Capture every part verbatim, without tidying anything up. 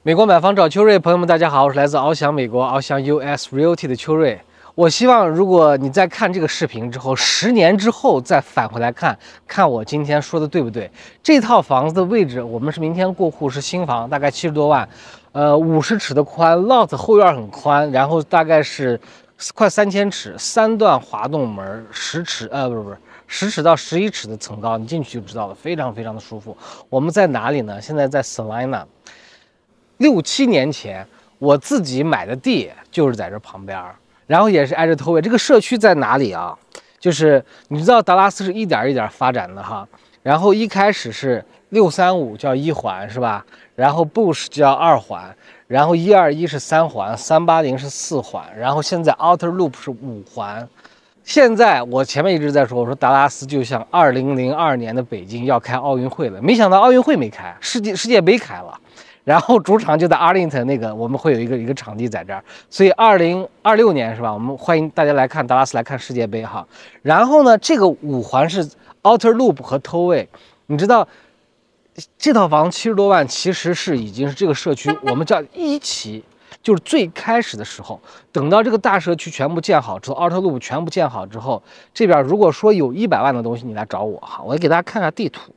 美国买房找秋瑞，朋友们，大家好，我是来自翱翔美国翱翔 U S Realty 的秋瑞。我希望，如果你在看这个视频之后，十年之后再返回来看，看我今天说的对不对？这套房子的位置，我们是明天过户，是新房，大概七十多万，呃，五十尺的宽 ，lot 后院很宽，然后大概是快三千尺，三段滑动门，十尺，呃，不是不是。十尺到十一尺的层高，你进去就知道了，非常非常的舒服。我们在哪里呢？现在在 Salina。六七年前，我自己买的地就是在这旁边，然后也是挨着头尾。这个社区在哪里啊？就是你知道达拉斯是一点一点发展的哈，然后一开始是六三五叫一环是吧？然后 Bush 叫二环，然后一二一是三环，三八零是四环，然后现在 Outer Loop 是五环。现在我前面一直在说，我说达拉斯就像二零零二年的北京要开奥运会了，没想到奥运会没开，世界世界杯开了。然后主场就在 Arlington 那个，我们会有一个一个场地在这儿，所以二零二六年是吧？我们欢迎大家来看达拉斯来看世界杯哈。然后呢，这个五环是 Outer Loop 和 Tollway， 你知道这套房七十多万，其实是已经是这个社区我们叫一期，就是最开始的时候，等到这个大社区全部建好之后 ，Outer Loop 全部建好之后，这边如果说有一百万的东西，你来找我哈，我给大家看看地图，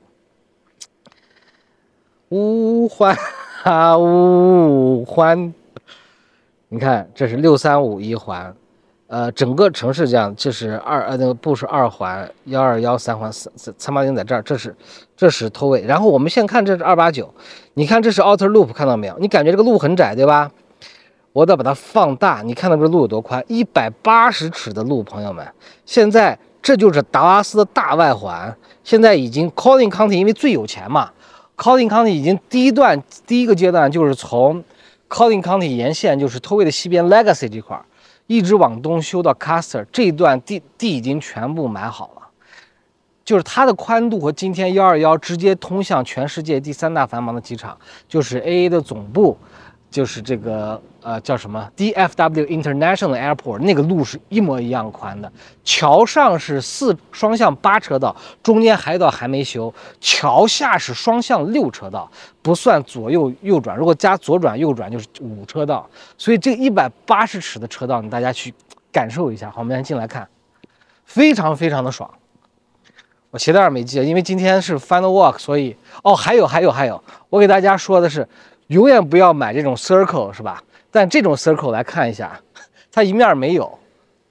五环。啊，五环，你看，这是六三五一环，呃，整个城市这样，这是二呃那个不是二环，幺二幺三环三三八零在这儿，这是这是头尾。然后我们先看这是二八九，你看这是 Outer Loop， 看到没有？你感觉这个路很窄，对吧？我得把它放大，你看到这路有多宽？一百八十尺的路，朋友们，现在这就是达拉斯的大外环，现在已经 Collin County 因为最有钱嘛。Collin County 已经第一段第一个阶段就是从 Collin County 沿线，就是Tollway的西边 Legacy 这块，一直往东修到 Custer 这一段地地已经全部买好了，就是它的宽度和今天一二一直接通向全世界第三大繁忙的机场，就是 A A 的总部，就是这个呃叫什么 D F W International Airport， 那个路是一模一样宽的。桥上是四双向八车道，中间还有道还没修。桥下是双向六车道，不算左右右转，如果加左转右转就是五车道。所以这一百八十尺的车道，你大家去感受一下。好，我们先进来看，非常非常的爽。我鞋带没系，因为今天是 Final Walk， 所以哦还有还有还有，我给大家说的是。永远不要买这种 circle 是吧？但这种 circle 来看一下，它一面没有，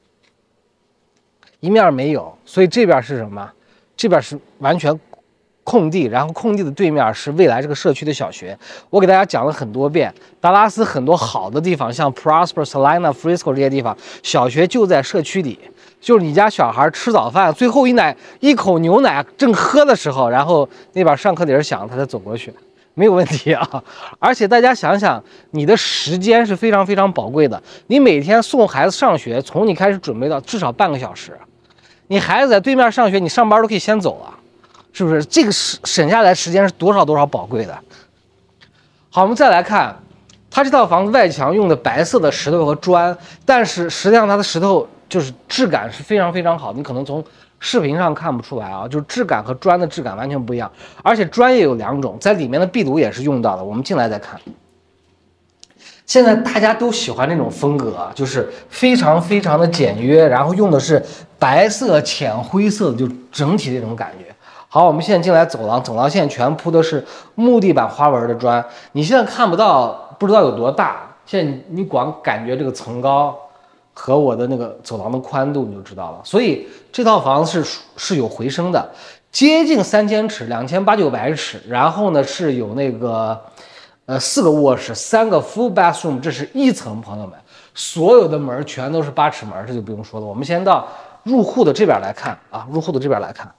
一面没有，所以这边是什么？这边是完全空地，然后空地的对面是未来这个社区的小学。我给大家讲了很多遍，达拉斯很多好的地方，像 Prosper、Salina、Frisco 这些地方，小学就在社区里。就是你家小孩吃早饭，最后一奶一口牛奶正喝的时候，然后那边上课铃响，他才走过去。没有问题啊，而且大家想想，你的时间是非常非常宝贵的。你每天送孩子上学，从你开始准备到至少半个小时。你孩子在对面上学，你上班都可以先走了，是不是？这个省省下来时间是多少多少宝贵的。好，我们再来看，它这套房子外墙用的白色的石头和砖，但是实际上它的石头就是质感是非常非常好，你可能从视频上看不出来啊，就是质感和砖的质感完全不一样，而且砖也有两种，在里面的壁炉也是用到的。我们进来再看，现在大家都喜欢这种风格，就是非常非常的简约，然后用的是白色、浅灰色的，就整体这种感觉。好，我们现在进来走廊，走廊线全铺的是木地板花纹的砖，你现在看不到，不知道有多大，现在你光感觉这个层高。和我的那个走廊的宽度你就知道了，所以这套房子是是有回声的，接近三千尺，两千八九百尺，然后呢是有那个呃四个卧室，三个 full bathroom， 这是一层，朋友们，所有的门全都是八尺门，这就不用说了。我们先到入户的这边来看啊，入户的这边来看，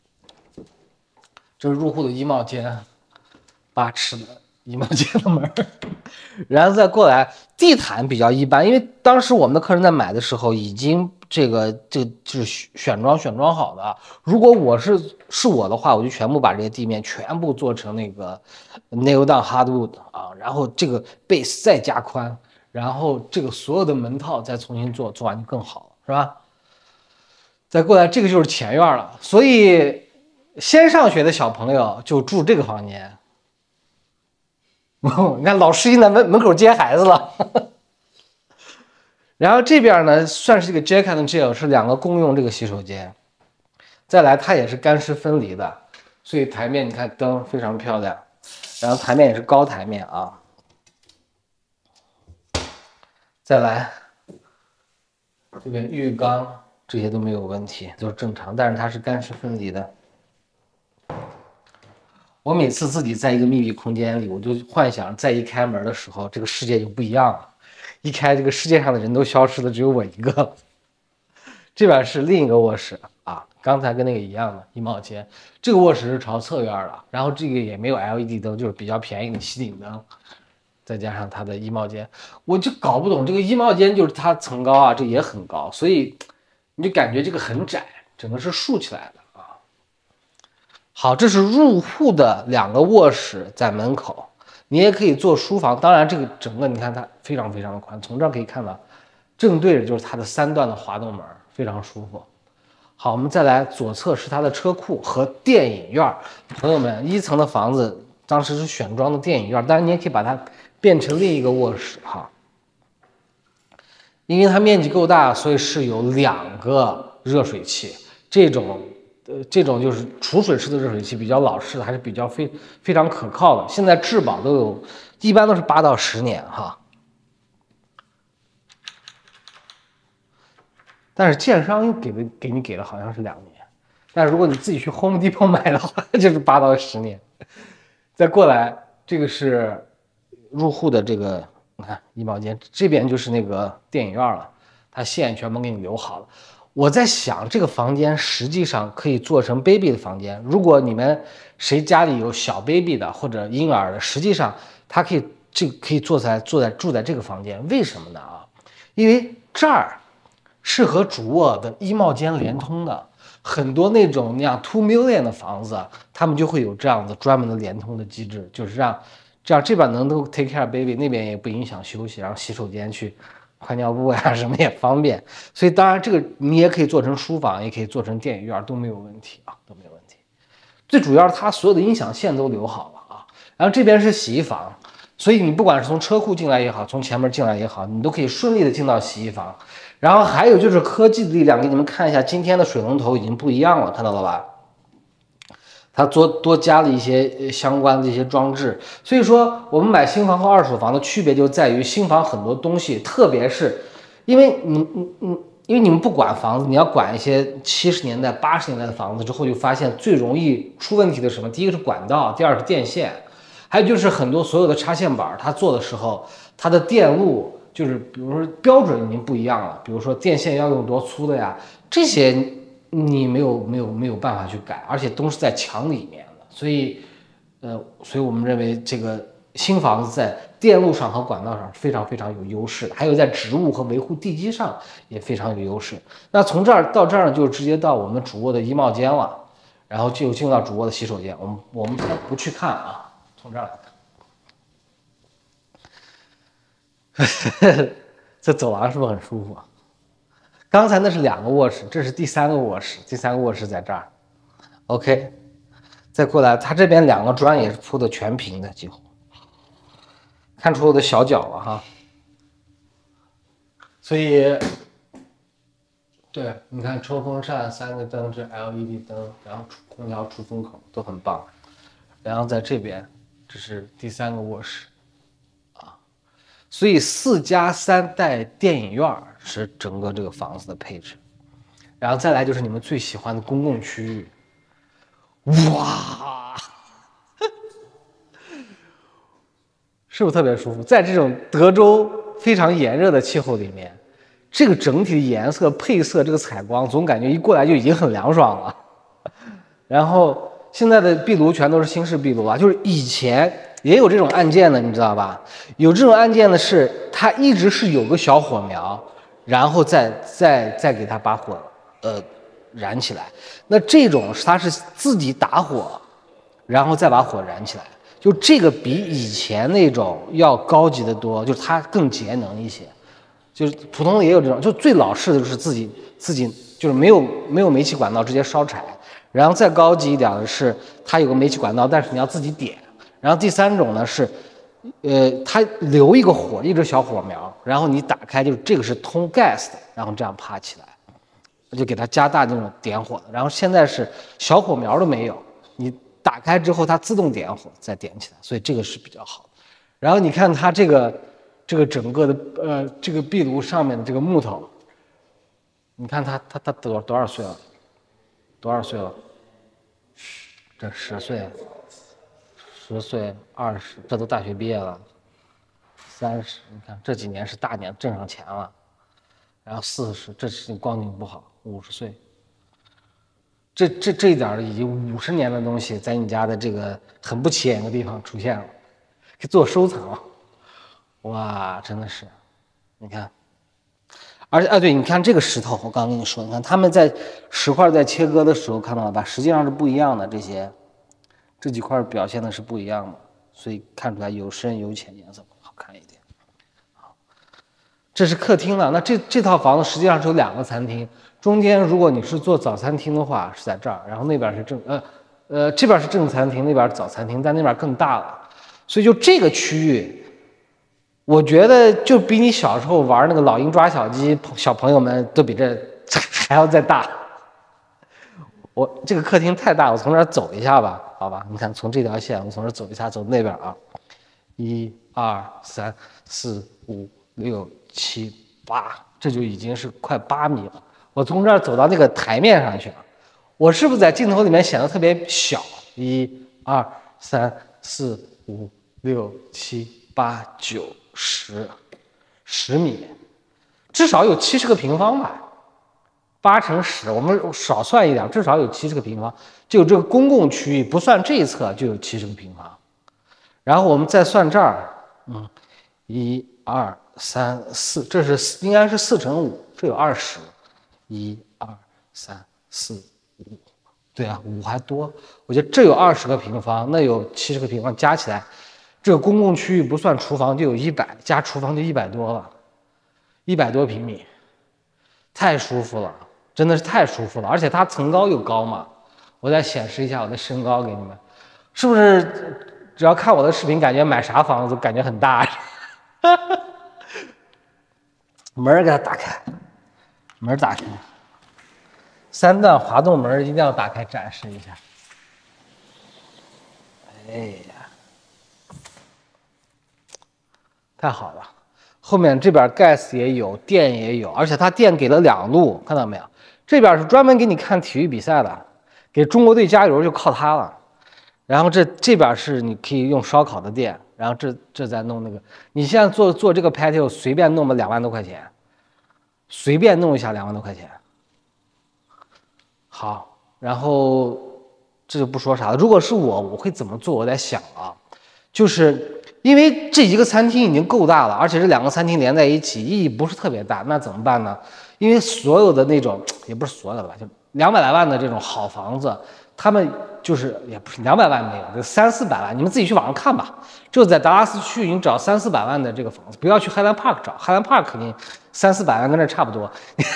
这是入户的衣帽间，八尺的衣帽间的门，然后再过来，地毯比较一般，因为当时我们的客人在买的时候已经这个这个就是选装选装好的。如果我是是我的话，我就全部把这些地面全部做成那个 nail down hardwood 啊，然后这个 base 再加宽，然后这个所有的门套再重新做，做完就更好了，是吧？再过来，这个就是前院了，所以先上学的小朋友就住这个房间。 你看老师已经在门门口接孩子了。然后这边呢，算是这个 Jack and Jill 是两个共用这个洗手间。再来，它也是干湿分离的，所以台面你看灯非常漂亮，然后台面也是高台面啊。再来，这边浴缸这些都没有问题，都是正常，但是它是干湿分离的。我每次自己在一个密闭空间里，我就幻想再一开门的时候，这个世界就不一样了。一开，这个世界上的人都消失了，只有我一个了。这边是另一个卧室啊，刚才跟那个一样的衣帽间。这个卧室是朝侧院的，然后这个也没有 L E D 灯，就是比较便宜的吸顶灯，再加上它的衣帽间，我就搞不懂这个衣帽间就是它层高啊，这也很高，所以你就感觉这个很窄，整个是竖起来的。好，这是入户的两个卧室在门口，你也可以做书房。当然，这个整个你看它非常非常的宽，从这儿可以看到，正对着就是它的三段的滑动门，非常舒服。好，我们再来左侧是它的车库和电影院。朋友们，一层的房子当时是选装的电影院，当然你也可以把它变成另一个卧室哈。因为它面积够大，所以是有两个热水器，这种。呃，这种就是储水式的热水器，比较老式的，还是比较非非常可靠的。现在质保都有，一般都是八到十年哈。但是建商又给的给你给的好像是两年，但是如果你自己去 Home Depot 买的话，就是八到十年。再过来，这个是入户的这个，你看衣帽间，这边就是那个电影院了，它线全部给你留好了。我在想，这个房间实际上可以做成 baby 的房间。如果你们谁家里有小 baby 的或者婴儿的，实际上它可以这可以坐在坐在住在这个房间。为什么呢啊？因为这儿是和主卧的衣帽间连通的，很多那种那样 two million 的房子，他们就会有这样的专门的连通的机制，就是让这样这边能够 take care baby， 那边也不影响休息，然后洗手间去。换尿布呀，什么也方便，所以当然这个你也可以做成书房，也可以做成电影院，都没有问题啊，都没有问题。最主要是它所有的音响线都留好了啊。然后这边是洗衣房，所以你不管是从车库进来也好，从前门进来也好，你都可以顺利的进到洗衣房。然后还有就是科技的力量，给你们看一下，今天的水龙头已经不一样了，看到了吧？它多多加了一些相关的一些装置，所以说我们买新房和二手房的区别就在于新房很多东西，特别是因为你你你因为你们不管房子，你要管一些七十年代八十年代的房子之后，就发现最容易出问题的什么？第一个是管道，第二是电线，还有就是很多所有的插线板，它做的时候它的电路就是比如说标准已经不一样了，比如说电线要用多粗的呀，这些。你没有没有没有办法去改，而且都是在墙里面的，所以，呃，所以我们认为这个新房子在电路上和管道上非常非常有优势，还有在植物和维护地基上也非常有优势。那从这儿到这儿呢，就直接到我们主卧的衣帽间了，然后就进入到主卧的洗手间。我们我们不去看啊，从这儿来看，这走廊是不是很舒服啊？刚才那是两个卧室，这是第三个卧室，第三个卧室在这儿。OK， 再过来，它这边两个砖也是铺的全平的，几乎看出我的小脚了哈。所以，对，你看抽风扇三个灯是 L E D 灯，然后空调出风口都很棒。然后在这边，这是第三个卧室。所以四加三带电影院是整个这个房子的配置，然后再来就是你们最喜欢的公共区域，哇，是不是特别舒服？在这种德州非常炎热的气候里面，这个整体的颜色配色，这个采光，总感觉一过来就已经很凉爽了。然后现在的壁炉全都是新式壁炉啊，就是以前。也有这种按键的，你知道吧？有这种按键的是，它一直是有个小火苗，然后再再再给它把火呃燃起来。那这种它是自己打火，然后再把火燃起来，就这个比以前那种要高级的多，就是它更节能一些。就是普通的也有这种，就最老式的就是自己自己就是没有没有煤气管道直接烧柴，然后再高级一点的是它有个煤气管道，但是你要自己点。然后第三种呢是， 呃，它留一个火，一只小火苗，然后你打开，就是这个是通 gas 的，然后这样爬起来，就给它加大那种点火的。然后现在是小火苗都没有，你打开之后它自动点火再点起来，所以这个是比较好的。然后你看它这个这个整个的呃这个壁炉上面的这个木头，你看它它它多多少岁了？多少岁了？这十岁。十岁、二十，这都大学毕业了，三十，你看这几年是大年挣上钱了，然后四十，这是光景不好，五十岁，这这这一点已经五十年的东西，在你家的这个很不起眼的地方出现了，可以做收藏了，哇，真的是，你看，而且啊，对，你看这个石头，我刚刚跟你说，你看他们在石块在切割的时候看到了吧，实际上是不一样的这些。这几块表现的是不一样的，所以看出来有深有浅，颜色好看一点。好，这是客厅了。那这这套房子实际上是有两个餐厅，中间如果你是做早餐厅的话是在这儿，然后那边是正呃呃这边是正餐厅，那边是早餐厅，但那边更大了。所以就这个区域，我觉得就比你小时候玩那个老鹰抓小鸡，小朋友们都比这还要再大。我这个客厅太大，我从这儿走一下吧，好吧？你看，从这条线，我从这儿走一下，走那边啊，一二三四五六七八，这就已经是快八米了。我从这儿走到那个台面上去了，我是不是在镜头里面显得特别小？一二三四五六七八九十，十米，至少有七十个平方吧。八乘十，我们少算一点，至少有七十个平方。就这个公共区域不算这一侧就有七十个平方。然后我们再算这儿，嗯，一二三四，这是应该是四乘五，这有二十。一二三四五，对啊，五还多。我觉得这有二十个平方，那有七十个平方，加起来，这个公共区域不算厨房就有一百，加厨房就一百多了，一百多平米，太舒服了。真的是太舒服了，而且它层高又高嘛。我再显示一下我的身高给你们，是不是？只要看我的视频，感觉买啥房子都感觉很大。门给它打开，门打开，三段滑动门一定要打开展示一下。哎呀，太好了！后面这边 gas 也有，电也有，而且它电给了两路，看到没有？这边是专门给你看体育比赛的，给中国队加油就靠它了。然后这这边是你可以用烧烤的电，然后这这再弄那个。你现在做做这个 patio 随便弄个两万多块钱，随便弄一下两万多块钱。好，然后这就不说啥了。如果是我，我会怎么做？我在想啊，就是因为这一个餐厅已经够大了，而且这两个餐厅连在一起意义不是特别大，那怎么办呢？因为所有的那种也不是所有的吧，就两百来万的这种好房子，他们就是也不是两百万没有，就三四百万，你们自己去网上看吧。就在达拉斯区，你找三四百万的这个房子，不要去 Highland Park 找 ，Highland Park 肯定三四百万跟这差不多。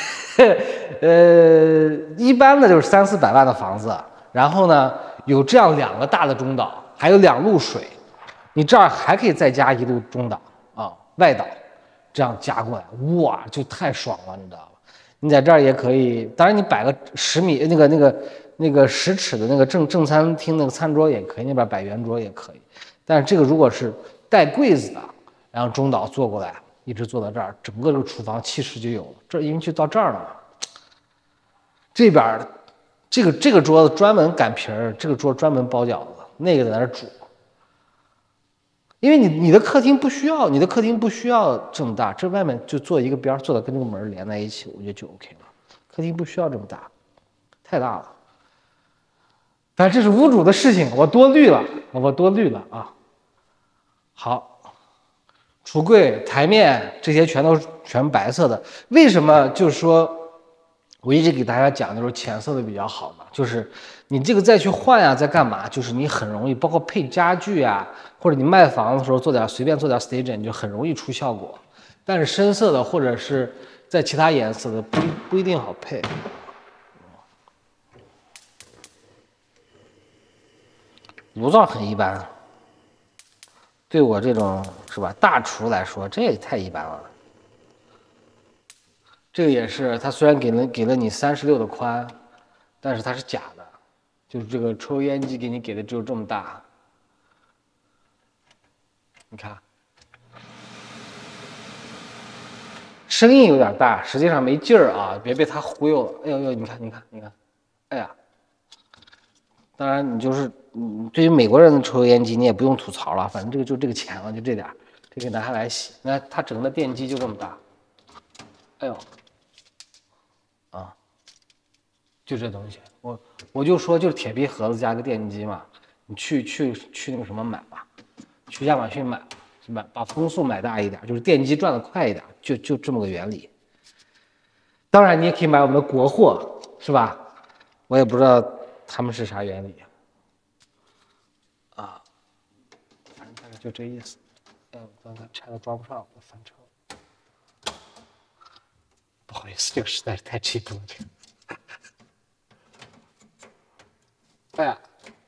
呃，一般的就是三四百万的房子，然后呢有这样两个大的中岛，还有两路水，你这儿还可以再加一路中岛啊，外岛。这样加过来，哇，就太爽了，你知道吧？你在这儿也可以，当然你摆个十米那个那个那个十尺的那个正正餐厅那个餐桌也可以，那边摆圆桌也可以。但是这个如果是带柜子的，然后中岛坐过来，一直坐到这儿，整个这个厨房气势就有了。这因为就到这儿了嘛。这边这个这个桌子专门擀皮儿，这个桌专门包饺子，那个在那儿煮。因为你你的客厅不需要，你的客厅不需要这么大，这外面就做一个边，做的跟这个门连在一起，我觉得就 OK 了。客厅不需要这么大，太大了。但这是屋主的事情，我多虑了，我多虑了啊。好，橱柜、台面这些全都全白色的，为什么？就是说，我一直给大家讲的就是浅色的比较好嘛，就是你这个再去换呀、啊，再干嘛，就是你很容易，包括配家具啊。或者你卖房的时候做点随便做点 staging 你就很容易出效果，但是深色的或者是在其他颜色的不不一定好配。炉灶很一般， 对我这种是吧大厨来说，这也太一般了。这个也是，它虽然给了给了你三十六的宽，但是它是假的，就是这个抽油烟机给你给的只有这么大。你看，声音有点大，实际上没劲儿啊，别被它忽悠了。哎呦呦，你看，你看，你看，哎呀！当然，你就是嗯，对于美国人的抽油烟机，你也不用吐槽了，反正这个就这个钱了，就这点儿，这个拿下来洗。那它整个电机就这么大，哎呦，啊，就这东西，我我就说就是铁皮盒子加个电机嘛，你去去去那个什么买吧，去亚马逊买，买把风速买大一点，就是电机转的快一点，就就这么个原理。当然，你也可以买我们的国货，是吧？我也不知道他们是啥原理。啊，反正大概就这意思。哎，我刚才拆了装不上，我翻车了。不好意思，这个实在是太 cheap 了，这个。哎呀，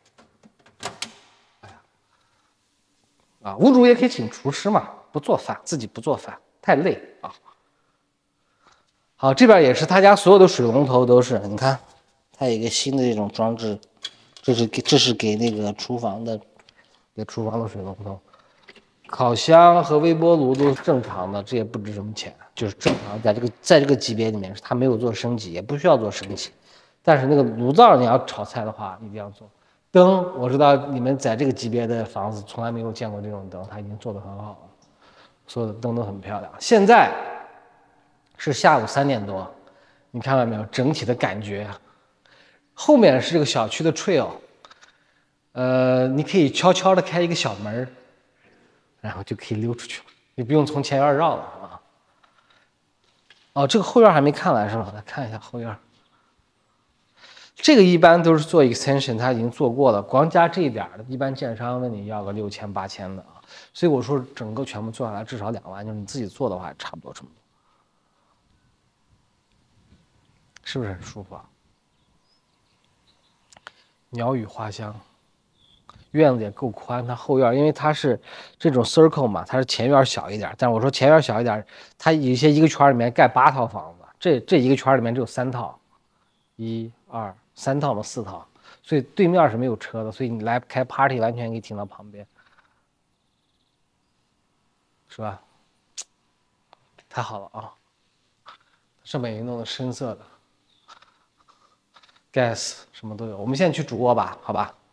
哎呀，啊，屋主也可以请厨师嘛，不做饭，自己不做饭太累啊。好，这边也是他家所有的水龙头都是，你看，它有一个新的这种装置，这是给这是给那个厨房的，给厨房的水龙头。烤箱和微波炉都是正常的，这也不值什么钱，就是正常在这个在这个级别里面，它没有做升级，也不需要做升级。但是那个炉灶你要炒菜的话，一定要做。灯我知道你们在这个级别的房子从来没有见过这种灯，它已经做得很好了，所有的灯都很漂亮。现在是下午三点多，你看到没有？整体的感觉，后面是这个小区的 trail， 呃，你可以悄悄的开一个小门，然后就可以溜出去了，你不用从前院绕了啊。哦，这个后院还没看完是吧？来看一下后院。这个一般都是做 extension， 他已经做过了，光加这一点的，一般建商问你要个六千八千的啊。所以我说整个全部做下来至少两万，就是你自己做的话，差不多这么多，是不是很舒服啊？鸟语花香，院子也够宽，它后院因为它是这种 circle 嘛，它是前院小一点，但是我说前院小一点，它有一些一个圈里面盖八套房子，这这一个圈里面只有三套，一二三套嘛，四套，所以对面是没有车的，所以你来开 party 完全可以停到旁边，是吧？太好了啊！上面也弄的深色的 gas 什么都有。我们现在去主卧吧，好吧？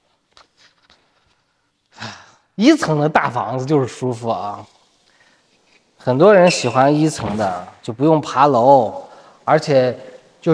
一层的大房子就是舒服啊，很多人喜欢一层的，就不用爬楼，而且就是。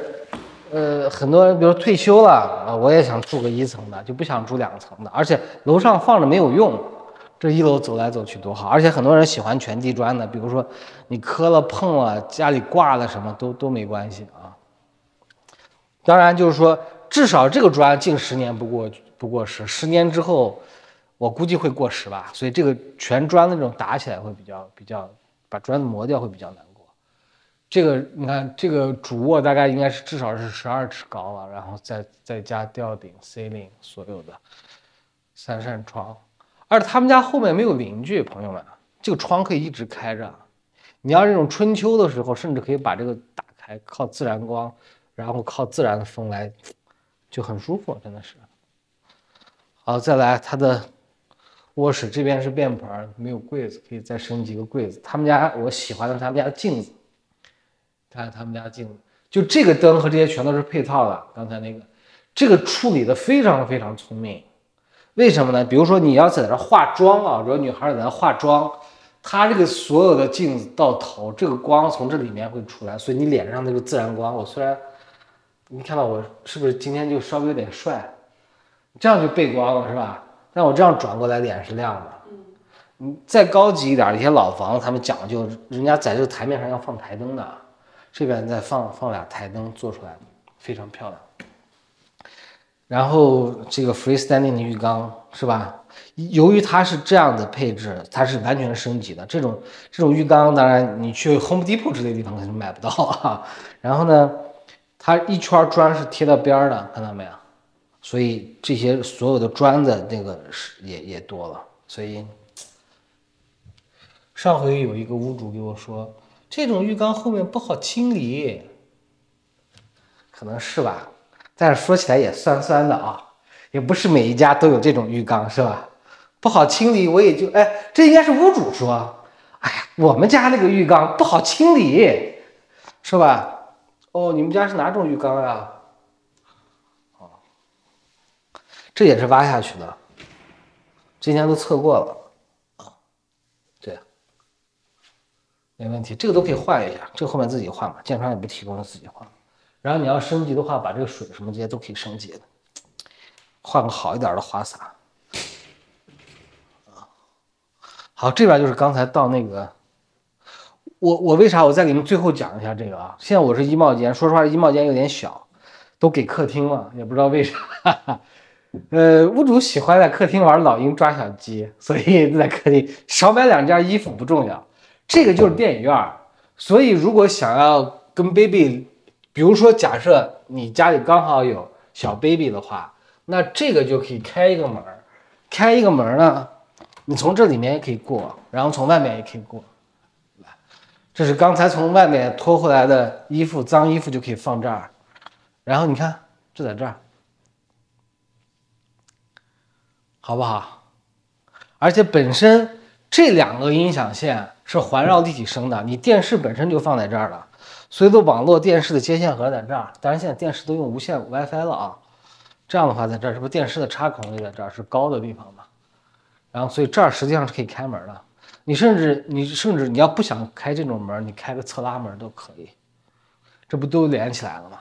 呃，很多人比如退休了啊，我也想住个一层的，就不想住两层的，而且楼上放着没有用，这一楼走来走去多好。而且很多人喜欢全地砖的，比如说你磕了碰了，家里挂了什么都都没关系啊。当然就是说，至少这个砖近十年不过不过时，十年之后我估计会过时吧，所以这个全砖的这种打起来会比较比较把砖子磨掉会比较难。这个你看，这个主卧大概应该是至少是十二尺高了，然后再再加吊顶、ceiling 所有的三扇窗，而他们家后面没有邻居，朋友们，这个窗可以一直开着。你要这种春秋的时候，甚至可以把这个打开，靠自然光，然后靠自然的风来，就很舒服，真的是。好，再来它的卧室这边是便盆，没有柜子，可以再升级个柜子。他们家我喜欢的他们家镜子。看他们家镜子，就这个灯和这些全都是配套的。刚才那个，这个处理的非常非常聪明。为什么呢？比如说你要在那化妆啊，比如女孩在那化妆，它这个所有的镜子到头，这个光从这里面会出来，所以你脸上那个自然光，我虽然你看到我是不是今天就稍微有点帅，这样就背光了是吧？但我这样转过来脸是亮的。嗯，再高级一点，一些老房子他们讲究，人家在这个台面上要放台灯的。这边再放放俩台灯做出来，非常漂亮。然后这个 freestanding 的浴缸是吧？由于它是这样的配置，它是完全升级的。这种这种浴缸，当然你去 Home Depot 之类的地方肯定买不到啊。然后呢，它一圈砖是贴到边的，看到没有？所以这些所有的砖的那个是也也多了所以上回有一个屋主给我说，这种浴缸后面不好清理，可能是吧，但是说起来也酸酸的啊，也不是每一家都有这种浴缸，是吧？不好清理，我也就哎，这应该是屋主说，哎呀，我们家那个浴缸不好清理，是吧？哦，你们家是哪种浴缸呀？哦，这也是挖下去的，之前都测过了啊，对，没问题，这个都可以换一下，这个后面自己换嘛，建商也不提供，自己换。然后你要升级的话，把这个水什么这些都可以升级的，换个好一点的花洒。好，这边就是刚才到那个，我我为啥我再给你们最后讲一下这个啊？现在我是衣帽间，说实话，衣帽间有点小，都给客厅了，也不知道为啥。呃，屋主喜欢在客厅玩老鹰抓小鸡，所以在客厅少买两件衣服不重要。这个就是电影院，所以如果想要跟 baby， 比如说假设你家里刚好有小 baby 的话，那这个就可以开一个门，开一个门呢。你从这里面也可以过，然后从外面也可以过。这是刚才从外面拖回来的衣服，脏衣服就可以放这儿。然后你看，就在这儿，好不好？而且本身这两个音响线是环绕立体声的，你电视本身就放在这儿了，所有的网络电视的接线盒在这儿。当然现在电视都用无线 WiFi 了啊。这样的话，在这儿是不是电视的插孔也在这儿，是高的地方嘛？然后，所以这儿实际上是可以开门的。你甚至你甚至你要不想开这种门，你开个侧拉门都可以。这不都连起来了吗？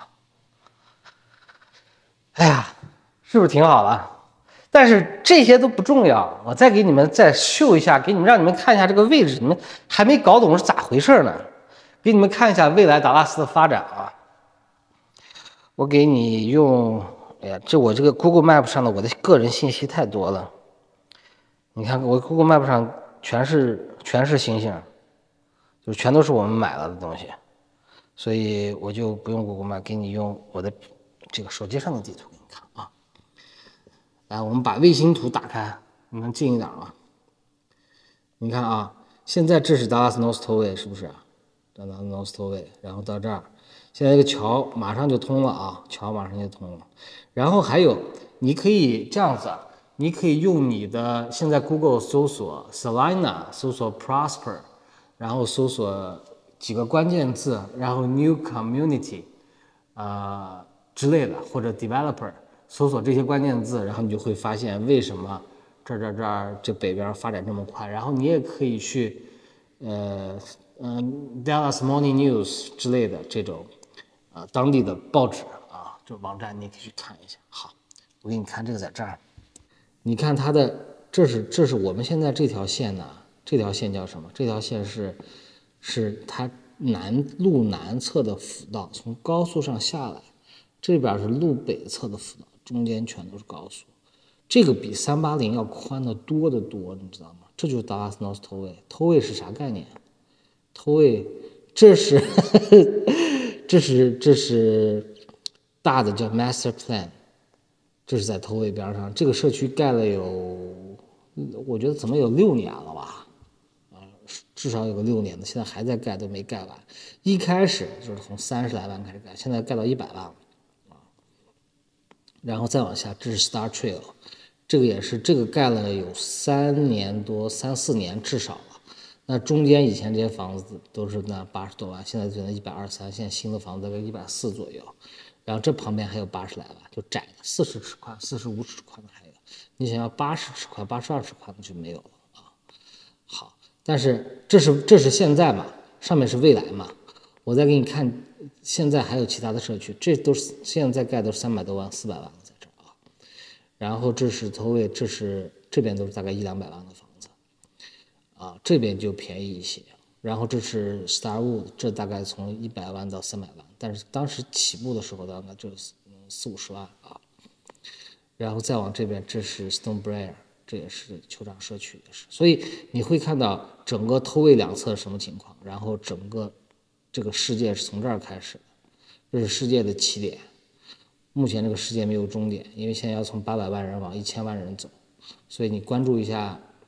哎呀，是不是挺好的？但是这些都不重要，我再给你们再秀一下，给你们让你们看一下这个位置，你们还没搞懂是咋回事呢？给你们看一下未来达拉斯的发展啊！我给你用，哎呀，这我这个 Google Map 上的我的个人信息太多了。你看我 Google Map 上全是全是星星，就全都是我们买了的东西，所以我就不用 Google Map， 给你用我的这个手机上的地图给你看啊。来，我们把卫星图打开，你能近一点吗？你看啊，现在这是 Dallas North Tollway 是不是 ？Dallas North Tollway， 然后到这儿，现在这个桥马上就通了啊，桥马上就通了。然后还有，你可以这样子。你可以用你的现在 Google 搜索 Salina， 搜索 Prosper， 然后搜索几个关键字，然后 New Community， 啊、呃、之类的，或者 Developer， 搜索这些关键字，然后你就会发现为什么这这这这北边发展这么快。然后你也可以去，呃嗯、呃、Dallas Morning News 之类的这种，呃当地的报纸啊，这网站你也可以去看一下。好，我给你看这个在这儿。你看它的，这是这是我们现在这条线呢，这条线叫什么？这条线是是它南路南侧的辅道，从高速上下来，这边是路北侧的辅道，中间全都是高速。这个比三八零要宽的多得多，你知道吗？这就是 Dallas North Tollway。Tollway 是啥概念 ？Tollway 这是这是这是大的叫 Master Plan。这是在Tollway边上，这个社区盖了有，我觉得怎么有六年了吧，啊，至少有个六年的，现在还在盖，都没盖完。一开始就是从三十来万开始盖，现在盖到一百万了，啊，然后再往下，这是 Star Trail， 这个也是，这个盖了有三年多，三四年至少了。那中间以前这些房子都是那八十多万，现在就那一百二十三，现在新的房子大概一百四左右。然后这旁边还有八十来万，就窄的四十尺宽、四十五尺宽的还有。你想要八十尺宽、八十二尺宽的就没有了啊。好，但是这是这是现在嘛，上面是未来嘛。我再给你看，现在还有其他的社区，这都是现在盖都是三百多万、四百万的在这啊。然后这是Tollway，这是这边都是大概一两百万的房子啊，这边就便宜一些。然后这是 Starwood， 这大概从一百万到三百万，但是当时起步的时候大概就四五十万啊。然后再往这边，这是 Stonebriar， 这也是酋长社区，也是。所以你会看到整个Tollway两侧什么情况，然后整个这个世界是从这儿开始的，这是世界的起点。目前这个世界没有终点，因为现在要从八百万人往一千万人走，所以你关注一下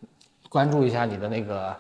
关注一下你的那个，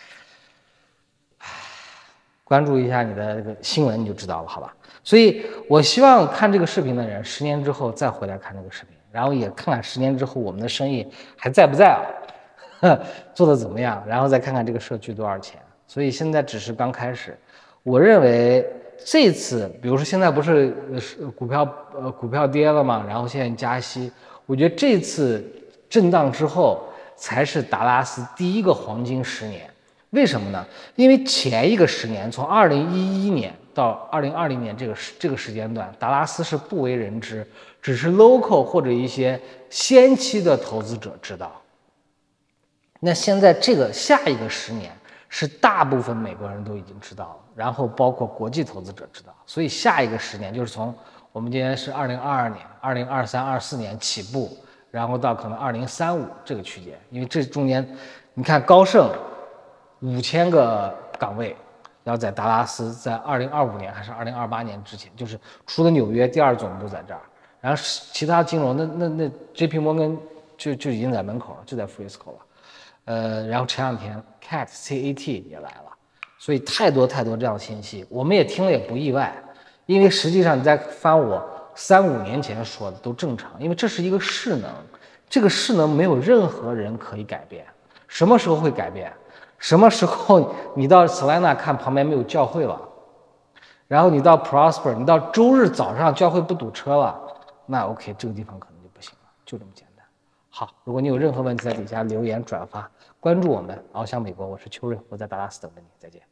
关注一下你的这个新闻，你就知道了，好吧？所以我希望看这个视频的人，十年之后再回来看这个视频，然后也看看十年之后我们的生意还在不在啊，做的怎么样，然后再看看这个社区多少钱。所以现在只是刚开始，我认为这次，比如说现在不是股票呃股票跌了嘛，然后现在加息，我觉得这次震荡之后才是达拉斯第一个黄金十年。为什么呢？因为前一个十年，从二零一一年到二零二零年这个时这个时间段，达拉斯是不为人知，只是 local 或者一些先期的投资者知道。那现在这个下一个十年是大部分美国人都已经知道了，然后包括国际投资者知道，所以下一个十年就是从我们今年是二零二二年、二零二三、二四年起步，然后到可能二零三五这个区间，因为这中间，你看高盛五千个岗位要在达拉斯，在二零二五年还是二零二八年之前，就是除了纽约第二总部在这儿，然后其他金融那那那 J P 摩根就就已经在门口了，就在 Frisco 了。呃，然后前两天 C A T C A T 也来了，所以太多太多这样的信息，我们也听了也不意外，因为实际上你在翻我三五年前说的都正常，因为这是一个势能，这个势能没有任何人可以改变。什么时候会改变？什么时候你到 Solana 看旁边没有教会了，然后你到 Prosper， 你到周日早上教会不堵车了，那 OK， 这个地方可能就不行了，就这么简单。好，如果你有任何问题，在底下留言、转发、关注我们，翱翔美国，我是邱瑞，我在达拉斯等着你，再见。